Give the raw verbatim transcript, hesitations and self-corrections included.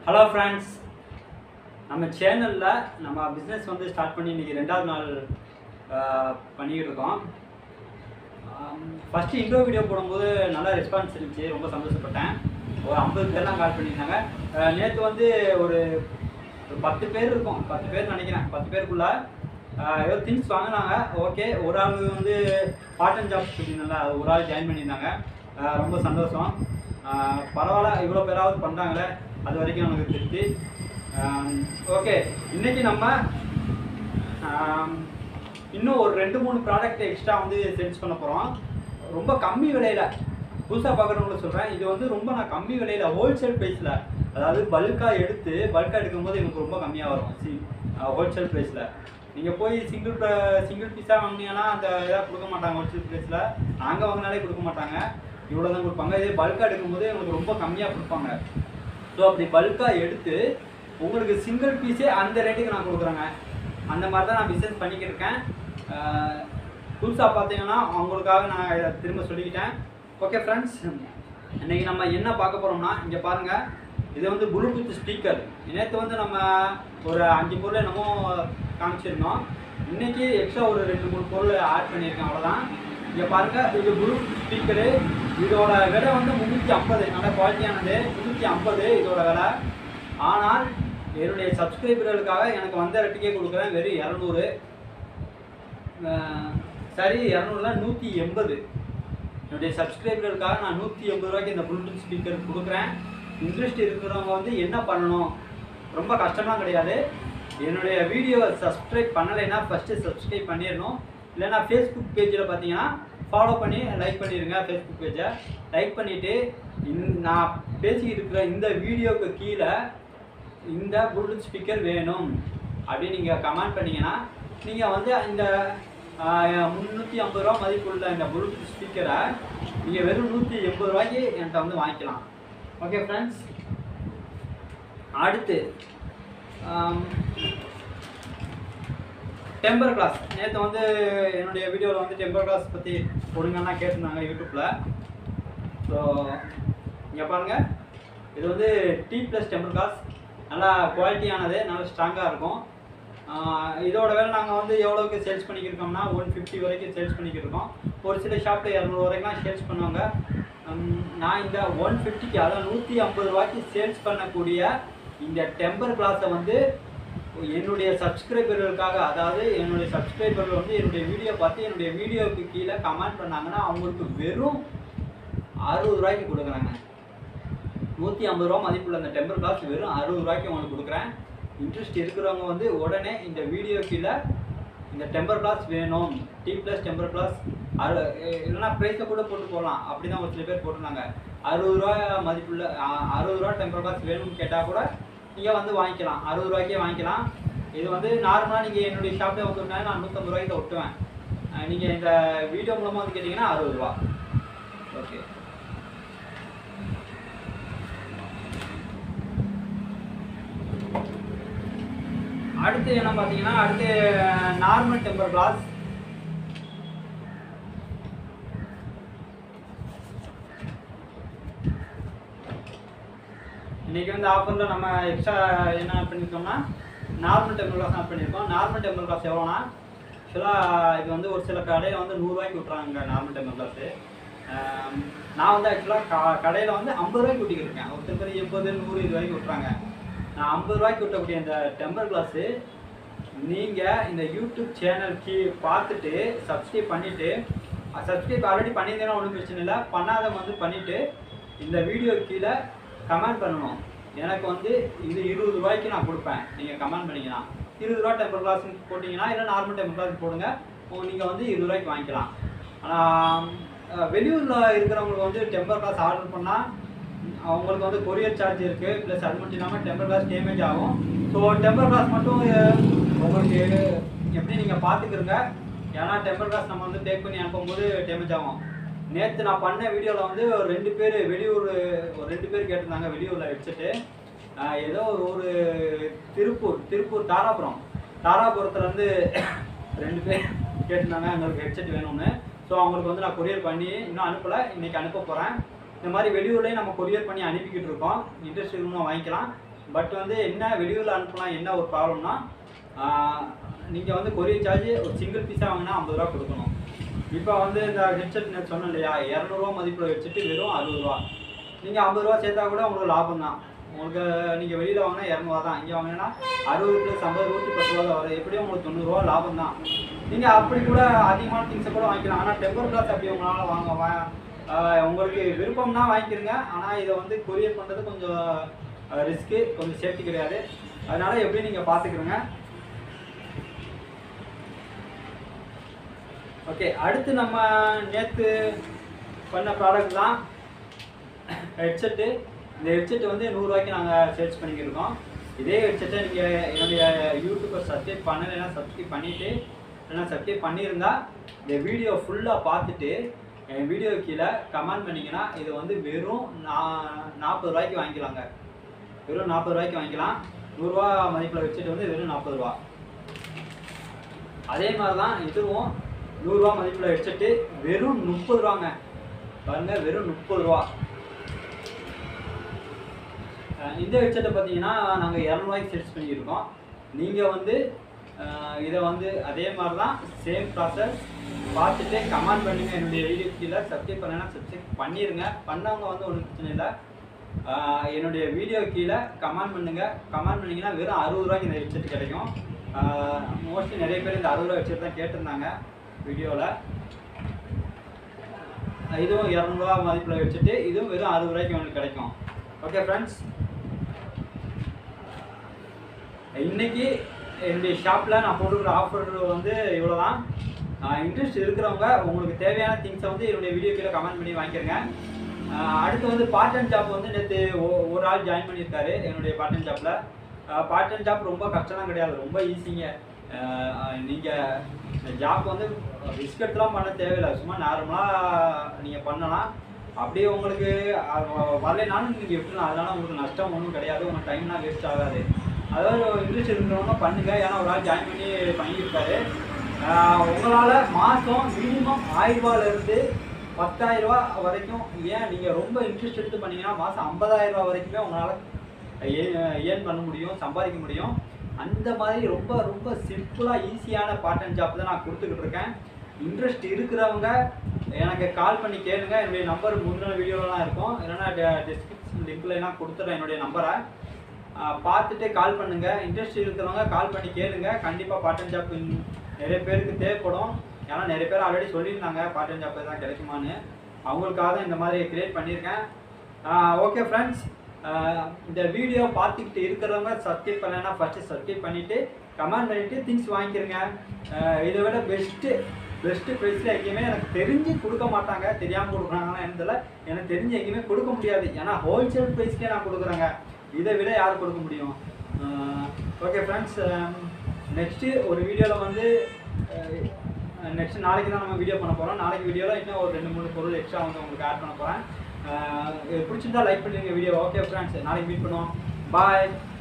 Hello friends, நம்ம சேனலில் நம்ம பிஸ்னஸ் வந்து ஸ்டார்ட் பண்ணி இன்றைக்கி ரெண்டாவது நாள் பண்ணிக்கிட்டு இருக்கோம். ஃபஸ்ட்டு இன்ட்ரோ வீடியோ போடும்போது நல்லா ரெஸ்பான்ஸ் இருந்துச்சு, ரொம்ப சந்தோஷப்பட்டேன். ஒரு ஐம்பது பேர்லாம் கால் பண்ணியிருந்தாங்க. நேற்று வந்து ஒரு ஒரு பத்து பேர் இருக்கும், பத்து பேர் நினைக்கிறேன். பத்து பேருக்குள்ளே ஏதோ திங்ஸ் வாங்கினாங்க. ஓகே, ஒரு ஆள் வந்து பார்ட் டைம் ஜாப் சொல்லியிருந்தால, அது ஒரு ஆள் ஜாயின் பண்ணியிருந்தாங்க. ரொம்ப சந்தோஷம். பரவாயில்ல, இவ்வளோ பேராவது பண்ணுறாங்களே, அது வரைக்கும் எனக்கு திருப்தி. ஓகே, இன்றைக்கி நம்ம இன்னும் ஒரு ரெண்டு மூணு ப்ராடக்ட் எக்ஸ்ட்ரா வந்து சேல்ஸ் பண்ண போகிறோம். ரொம்ப கம்மி விலையில், புதுசாக பார்க்குறவங்களுக்கு சொல்கிறேன், இது வந்து ரொம்ப நான் கம்மி விலையில் ஹோல்சேல் ப்ரைஸில், அதாவது பல்காக எடுத்து பல்காக எடுக்கும்போது எனக்கு ரொம்ப கம்மியாக வரும். சி ஹோல்சேல் ப்ரைஸில் நீங்கள் போய் சிங்கிள் சிங்கிள் பீஸாக வாங்கினீங்கன்னா அந்த இதாக கொடுக்க மாட்டாங்க. ஹோல்சேல் ப்ரைஸில் நாங்கள் வாங்கினாலே கொடுக்க மாட்டாங்க, இவ்வளோ தான் கொடுப்பாங்க. இதே பல்காக எடுக்கும்போது எங்களுக்கு ரொம்ப கம்மியாக கொடுப்பாங்க. ஸோ அப்படி பல்காக எடுத்து உங்களுக்கு சிங்கிள் பீஸே அந்த ரேட்டுக்கு நான் கொடுக்குறேங்க. அந்த மாதிரி தான் நான் பிஸ்னஸ் பண்ணிக்கிட்டு இருக்கேன். புதுசாக பார்த்தீங்கன்னா அவங்களுக்காக நான் இதை திரும்ப சொல்லிக்கிட்டேன். ஓகே ஃப்ரெண்ட்ஸ், இன்றைக்கி நம்ம என்ன பார்க்க போகிறோம்னா, இங்கே பாருங்கள், இது வந்து ப்ளூடூத் ஸ்பீக்கர். நேற்று வந்து நம்ம ஒரு அஞ்சு பொருள் என்னமோ காமிச்சிருந்தோம். இன்றைக்கி எக்ஸ்ட்ரா ஒரு ரெண்டு மூணு பொருள் ஆட் பண்ணியிருக்கேன், அவ்வளோதான். இங்கே பாருங்கள், இது ப்ளூடூத் ஸ்பீக்கரு. இதோட விலை வந்து முந்நூற்றி ஐம்பது, நல்ல குவாலிட்டியானது. முந்நூற்றி ஐம்பது இதோட விலை. ஆனால் என்னுடைய சப்ஸ்கிரைபர்களுக்காக எனக்கு வந்த ரேட்டுக்கே கொடுக்குறேன், வெறும் இரநூறு. சரி, இரநூறுலாம் நூற்றி எண்பது. என்னுடைய சப்ஸ்கிரைபர்களுக்காக நான் நூற்றி எண்பது ரூபாய்க்கு இந்த ப்ளூடூத் ஸ்பீக்கர் கொடுக்குறேன். இன்ட்ரெஸ்ட் இருக்கிறவங்க வந்து என்ன பண்ணணும், ரொம்ப கஷ்டமாக கிடையாது. என்னுடைய வீடியோவை சப்ஸ்கிரைப் பண்ணலைன்னா ஃபஸ்ட்டு சப்ஸ்கிரைப் பண்ணிடணும். இல்லைன்னா ஃபேஸ்புக் பேஜில் பார்த்தீங்கன்னா ஃபாலோ பண்ணி லைக் பண்ணிடுங்க. ஃபேஸ்புக் பேஜை லைக் பண்ணிவிட்டு நான் பேசிக்கிட்டு இருக்கிற இந்த வீடியோவுக்கு கீழே இந்த ப்ளூடூத் ஸ்பீக்கர் வேணும் அப்படின்னு நீங்கள் கமெண்ட் பண்ணிங்கன்னா நீங்கள் வந்து இந்த முந்நூற்றி ஐம்பது ரூபா மதிப்புள்ள இந்த ப்ளூடூத் ஸ்பீக்கரை நீங்கள் வெறும் நூற்றி எண்பது ரூபாய்க்கு என்கிட்ட வந்து வாங்கிக்கலாம். ஓகே ஃப்ரெண்ட்ஸ், அடுத்து டெம்பர் கிளாஸ். நேற்று வந்து என்னுடைய வீடியோவில் வந்து டெம்பர் கிளாஸ் பற்றி கொடுங்கன்னா கேட்டிருந்தாங்க யூடியூப்பில். ஸோ இங்கே பாருங்கள், இது வந்து டி ப்ளஸ் டெம்பர் கிளாஸ். நல்லா குவாலிட்டியானது, நல்லா ஸ்ட்ராங்காக இருக்கும். இதோட வேலை நாங்கள் வந்து எவ்வளோக்கு சேல்ஸ் பண்ணிக்கிருக்கோம்னா ஒன் ஃபிஃப்டி வரைக்கும் சேல்ஸ் பண்ணிக்கிருக்கோம். ஒரு சில ஷாப்பில் இரநூறு வரைக்கும்லாம் சேல்ஸ் பண்ணுவாங்க. நான் இந்த ஒன் ஃபிஃப்டிக்கு, அதாவது நூற்றி ஐம்பது ரூபாய்க்கு சேல்ஸ் பண்ணக்கூடிய இந்த டெம்பர் கிளாஸை வந்து என்னுடைய சப்ஸ்கிரைபர்களுக்காக, அதாவது என்னுடைய சப்ஸ்கிரைபர்கள் வந்து என்னுடைய வீடியோ பார்த்து என்னுடைய வீடியோவுக்கு கீழே கமெண்ட் பண்ணாங்கன்னா அவங்களுக்கு வெறும் அறுபது ரூபாய்க்கு கொடுக்குறாங்க. நூற்றி ஐம்பது ரூபா மதிப்புள்ள அந்த டெம்பர் கிளாஸ் வெறும் அறுபது ரூபாய்க்கு உங்களுக்கு கொடுக்குறேன். இன்ட்ரெஸ்ட் இருக்கிறவங்க வந்து உடனே இந்த வீடியோ கீழே இந்த டெம்பர் கிளாஸ் வேணும், டி ப்ளஸ் டெம்பர் கிளாஸ், அறு இல்லைன்னா ப்ரைஸை கூட போட்டு போடலாம். அப்படி தான் ஒரு சில பேர் போட்டிருந்தாங்க. அறுபது ரூபா மதிப்புள்ள அறுபது ரூபா டெம்பர் கிளாஸ் வேணும்னு கேட்டால் கூட நீங்கள் வந்து வாங்கிக்கலாம், அறுபது ரூபாய்க்கே வாங்கிக்கலாம். இது வந்து நார்மலாக நீங்கள் என்னுடைய ஷாப்பில் ஒட்டுனா நான் நூற்றம்பது ரூபாய்க்கு ஒட்டுவேன். நீங்கள் இந்த வீடியோ மூலமாக வந்து கேட்டிங்கன்னா அறுபது ரூபா. ஓகே, அடுத்து என்ன பார்த்தீங்கன்னா, அடுத்து நார்மல் டெம்பர் கிளாஸ். இன்றைக்கி வந்து ஆஃபரில் நம்ம எக்ஸ்ட்ரா என்ன பண்ணியிருக்கோம்னா நார்மல் டெம்பர் கிளாஸ் ஆட் பண்ணியிருக்கோம். நார்மல் டெம்பர் கிளாஸ் எவ்வளோனா, ஆக்சுவலாக இது வந்து ஒரு சில கடையில் வந்து நூறுரூவாய்க்கு விட்றாங்க நார்மல் டெம்பர் கிளாஸு. நான் வந்து ஆக்சுவலாக க கடையில் வந்து ஐம்பது ரூபாய்க்கு விட்டிக்கிட்டு இருக்கேன். ஒருத்தர் பேர் எண்பது நூறு இது வரைக்கும் விட்றாங்க. நான் ஐம்பது ரூபாய்க்கு விட்டக்கூடிய இந்த டெம்பர் கிளாஸு நீங்கள் இந்த யூடியூப் சேனல் கீ பார்த்துட்டு சப்ஸ்கிரைப் பண்ணிவிட்டு, சப்ஸ்கிரைப் ஆல்ரெடி பண்ணியிருந்தேன்னா ஒன்றும் பிரச்சனை இல்லை, பண்ணாதவங்க வந்து பண்ணிவிட்டு இந்த வீடியோ கீழே கமெண்ட் பண்ணணும். எனக்கு வந்து இது இருபது ரூபாய்க்கு நான் கொடுப்பேன், நீங்கள் கமெண்ட் பண்ணிங்கன்னா. இருபது ரூபா டெம்பர் கிளாஸ் போட்டிங்கன்னா, இல்லை நார்மல் டெம்பர் கிளாஸ் போடுங்க, நீங்கள் வந்து இருபது ரூபாய்க்கு வாங்கிக்கலாம். ஆனால் வெளியூரில் இருக்கிறவங்களுக்கு வந்து டெம்பர் கிளாஸ் ஆர்டர் பண்ணால் அவங்களுக்கு வந்து கொரியர் சார்ஜ் இருக்குது, ப்ளஸ் அது மட்டும் இல்லாமல் டெம்பர் கிளாஸ் டேமேஜ் ஆகும். ஸோ டெம்பர் கிளாஸ் மட்டும் உங்களுக்கு எப்படி நீங்கள் பார்த்துக்கிறங்க. ஏன்னா டெம்பர் கிளாஸ் நம்ம வந்து டேக் பண்ணி அனுப்பும்போது டேமேஜ் ஆகும். நேற்று நான் பண்ண வீடியோவில் வந்து ஒரு ரெண்டு பேர் வெளியூர் ஒரு ரெண்டு பேர் கேட்டிருந்தாங்க வெளியூரில் ஹெட்செட்டு. ஏதோ ஒரு ஒரு திருப்பூர் திருப்பூர் தாராபுரம் தாராபுரத்துலேருந்து ரெண்டு பேர் கேட்டிருந்தாங்க எங்களுக்கு ஹெட்செட் வேணும்னு. ஸோ அவங்களுக்கு வந்து நான் கொரியர் பண்ணி இன்னும் அனுப்பலை, இன்றைக்கி அனுப்ப போகிறேன். இந்த மாதிரி வெளியூர்லேயே நம்ம கொரியர் பண்ணி அனுப்பிக்கிட்டு இருக்கோம். இன்ட்ரெஸ்ட் இருக்கணும் வாங்கிக்கலாம். பட் வந்து என்ன வெளியூரில் அனுப்பலாம், என்ன ஒரு ப்ராப்ளம்னா நீங்கள் வந்து கொரியர் சார்ஜ் ஒரு சிங்கிள் பீஸாக வாங்கினா ஐம்பது ரூபா கொடுக்கணும். இப்போ வந்து இந்த ஹெட்செட் நான் சொன்னேன் இல்லையா, இரநூறுவா மதிப்பில் வச்சுட்டு வெறும் அறுபது ரூபா. நீங்கள் ஐம்பது ரூபா சேர்த்தா கூட உங்களுக்கு லாபம் தான். உங்களுக்கு நீங்கள் வெளியில் வாங்கினா இரநூறுவா தான், இங்கே வாங்கினா அறுபது ப்ளஸ் ஐம்பது நூற்றி பத்து ரூபா தான் வரும். எப்படியும் உங்களுக்கு தொண்ணூறுரூவா லாபம் தான். நீங்கள் அப்படி கூட அதிகமான திங்ஸை கூட வாங்கிக்கலாம். ஆனால் டெம்பர் கிளாஸ் அப்படி உங்களால் வாங்க வா உங்களுக்கு விருப்பம்னா வாங்கிக்கிறங்க. ஆனால் இதை வந்து கொரியர் பண்ணுறது கொஞ்சம் ரிஸ்க்கு, கொஞ்சம் சேஃப்டி கிடையாது. அதனால் எப்படி நீங்கள் பார்த்துக்கிறங்க. ஓகே, அடுத்து நம்ம நேற்று பண்ண ப்ராடக்ட் தான் ஹெட்செட்டு. இந்த ஹெட்செட் வந்து நூறுரூவாய்க்கு நாங்கள் சேல்ஸ் பண்ணிக்கிருக்கோம். இதே ஹெட்செட்டை நீங்கள் என்னுடைய யூடியூப்பை சப்ஸ்கிரைப் பண்ணலைன்னா சப்ஸ்கிரைப் பண்ணிவிட்டு இல்லைன்னா சப்ஸ்கிரைப் பண்ணியிருந்தால் இந்த வீடியோ ஃபுல்லாக பார்த்துட்டு என் வீடியோ கீழே கமெண்ட் பண்ணிங்கன்னா இது வந்து வெறும் நா நாற்பது ரூபாய்க்கு வாங்கிக்கலாங்க. வெறும் நாற்பது ரூபாய்க்கு வாங்கிக்கலாம். நூறுரூவா மதிப்பில் ஹெட்செட் வந்து வெறும் நாற்பது ரூபா. அதே மாதிரி தான் இதுவும் நூறுரூவா மதிப்பில் ஹெட்செட்டு வெறும் முப்பது ரூபாங்க. பாருங்க, வெறும் முப்பது ரூபா. இந்த ஹெட்செட்டை பார்த்தீங்கன்னா நாங்கள் இரநூறுவாய்க்கு சேல்ஸ் பண்ணியிருக்கோம். நீங்கள் வந்து இதை வந்து அதே மாதிரி தான் சேம் ப்ராசஸ் பார்த்துட்டு கமெண்ட் பண்ணுங்கள். என்னுடைய வீடியோ கீழே சப்ஸ்கிரைப் பண்ணலைன்னா சப்ஸ்கிரைப் பண்ணிடுங்க. பண்ணவங்க வந்து ஒன்றும் பிரச்சனை இல்லை. என்னுடைய வீடியோ கீழே கமெண்ட் பண்ணுங்கள். கமெண்ட் பண்ணிங்கன்னா வெறும் அறுபது ரூபாய்க்கு இந்த ஹெட்செட் கிடைக்கும். மோஸ்ட்லி நிறைய பேர் இந்த அறுபது ரூபா ஹெட்செட் தான் கேட்டிருந்தாங்க வீடியோவில். இதுவும் இரநூறுவா மதிப்பில் வச்சுட்டு இதுவும் வெறும் அறுபது ரூபாய்க்கு உங்களுக்கு கிடைக்கும். ஓகே ஃப்ரெண்ட்ஸ், இன்றைக்கி என்னுடைய ஷாப்பில் நான் போட்டுக்கிற ஆஃபர் வந்து இவ்வளோ தான். இன்ட்ரெஸ்ட் இருக்கிறவங்க உங்களுக்கு தேவையான திங்ஸை வந்து என்னுடைய வீடியோ கீழே கமெண்ட் பண்ணி வாங்கிக்கிறங்க. அடுத்து வந்து பார்ட் டைம் ஜாப் வந்து நேற்று ஒரு ஆள் ஜாயின் பண்ணியிருக்காரு என்னுடைய பார்ட் டைம் ஜாப்பில். பார்ட் டைம் ஜாப் ரொம்ப கஷ்டம்லாம் கிடையாது, ரொம்ப ஈஸிங்க. நீங்கள் இந்த ஜாப் வந்து ரிஸ்க் எடுத்துலாம் பண்ண தேவையில்லை, சும்மா நார்மலாக நீங்கள் பண்ணலாம். அப்படியே உங்களுக்கு வரலைனாலும் நீங்கள் விட்டுலாம், அதனால் உங்களுக்கு நஷ்டம் ஒன்றும் கிடையாது, உங்கள் டைம்லாம் வேஸ்ட் ஆகாது. அதாவது இன்ட்ரெஸ்ட் இருக்கிறவங்க பண்ணுங்கள். ஏன்னா ஒரு ஆள் ஜாயின் பண்ணி பண்ணியிருக்காரு. உங்களால் மாதம் மினிமம் ஆயிரரூபாலேருந்து பத்தாயிரரூபா வரைக்கும், ஏன் நீங்கள் ரொம்ப இன்ட்ரெஸ்ட் எடுத்து பண்ணிங்கன்னா மாதம் ஐம்பதாயிரரூபா வரைக்குமே உங்களால் ஏர்ன் பண்ண முடியும், சம்பாதிக்க முடியும். அந்த மாதிரி ரொம்ப ரொம்ப சிம்பிளாக ஈஸியான பார்ட் டைம் ஜாப் தான் நான் கொடுத்துக்கிட்டு இருக்கேன். இன்ட்ரெஸ்ட் இருக்கிறவங்க எனக்கு கால் பண்ணி கேளுங்க. என்னுடைய நம்பர் முந்தின வீடியோலாம் இருக்கும், இல்லைன்னா டிஸ்கிரிப்ஷன் லிங்க்லாம் கொடுத்துட்றேன் என்னுடைய நம்பரை. பார்த்துட்டு கால் பண்ணுங்கள். இன்ட்ரெஸ்ட் இருக்கிறவங்க கால் பண்ணி கேளுங்க. கண்டிப்பாக பார்ட் டைம் ஜாப் நிறைய பேருக்கு தேவைப்படும். ஏன்னா நிறைய பேர் ஆல்ரெடி சொல்லியிருந்தாங்க பார்ட் டைம் ஜாப் தான் கிடைக்குமான்னு. அவங்களுக்காக தான் இந்த மாதிரி க்ரியேட் பண்ணியிருக்கேன். ஓகே ஃப்ரெண்ட்ஸ், இந்த வீடியோ பார்த்துக்கிட்டு இருக்கிறவங்க சப்ஸ்கிரைப் பண்ணலைன்னா ஃபஸ்ட்டு சப்ஸ்கிரைப் பண்ணிவிட்டு கமெண்ட் பண்ணிவிட்டு திங்ஸ் வாங்கிக்கிறங்க. இதை விட பெஸ்ட்டு பெஸ்ட்டு ப்ரைஸில் எங்கேயுமே எனக்கு தெரிஞ்சு கொடுக்க மாட்டாங்க. தெரியாமல் கொடுக்குறாங்கன்னா என்னதில் எனக்கு தெரிஞ்சு எங்கேயுமே கொடுக்க முடியாது. ஏன்னா ஹோல்சேல் ப்ரைஸ்க்கே நான் கொடுக்குறேங்க. இதை விட யார் கொடுக்க முடியும்? ஓகே ஃப்ரெண்ட்ஸ், நெக்ஸ்ட்டு ஒரு வீடியோவில் வந்து நெக்ஸ்ட் நாளைக்கு தான் நம்ம வீடியோ பண்ண போகிறோம். நாளைக்கு வீடியோவில் இன்னும் ஒரு ரெண்டு மூணு பொருள் எக்ஸ்ட்ரா வந்து உங்களுக்கு ஆட் பண்ண போகிறேன். பிடிச்சிருந்தா லைக் பண்ணிடுங்க வீடியோ. ஓகே ஃப்ரெண்ட்ஸ், நாளைக்கு மீட் பண்ணுவோம். பாய்.